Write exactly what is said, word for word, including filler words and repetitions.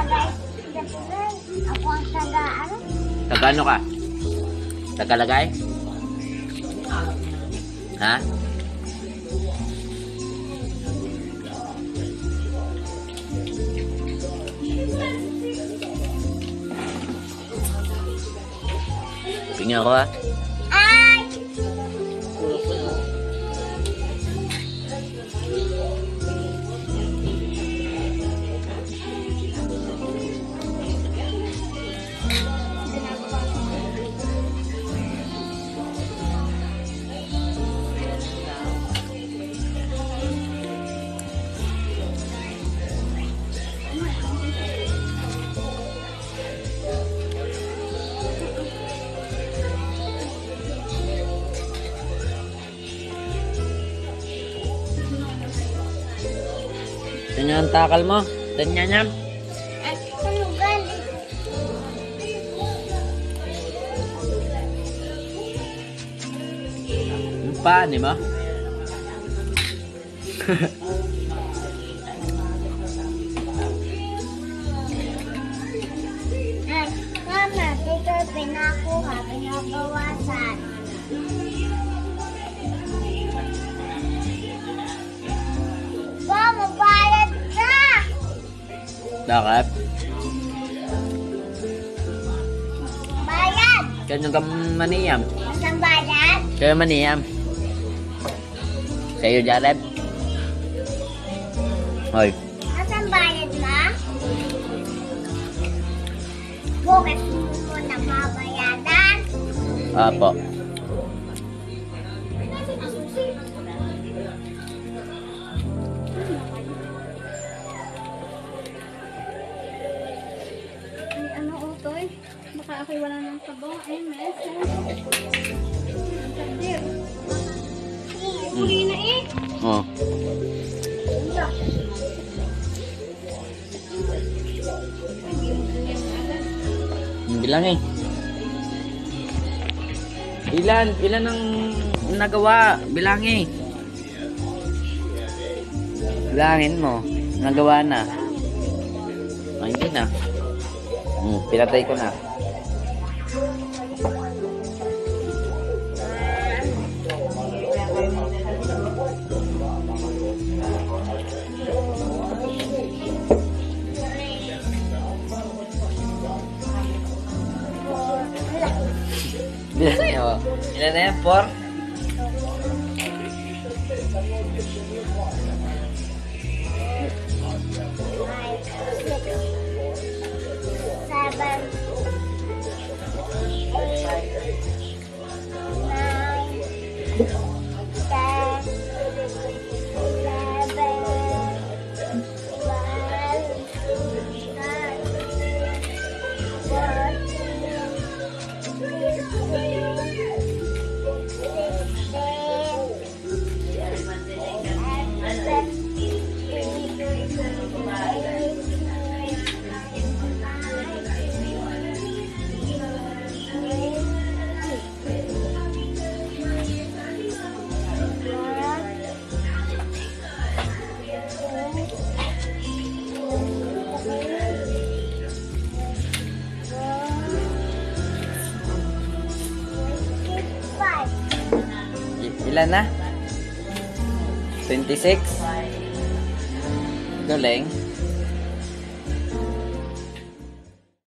tagalagay. Ako ang taga, ano? Taga ano ka? Tagalagay? Ha? Tingnan ko ha. Ay! Tingnan ang takal mo. Tingnan yan. Ay, tulugan. Yung paan, di ba? Ay, mama, dito pinakuha, pinabawasan. Pa, mabayad ka! Bakit? Bayad! Kanya ka maniyam. Masang bayad? Kaya maniyam. Sa'yo, Jared. Hoy. Masang bayad na? Bukas mo na mabayadan. Apo. Ay, ano, Utoy? Baka ako'y wala ng sabong. Ay, meses. Ang kadir. Huli na eh. Oh. Bilang eh. Ilan? Ilan ang nagawa? Bilang eh. Bilangin mo. Nagawa na. Ay, hindi na. Hmm, pinatay ko na. Bilang eh, oh. Ilan na yan? Four? Seven. Ilan na? twenty-six? Galing.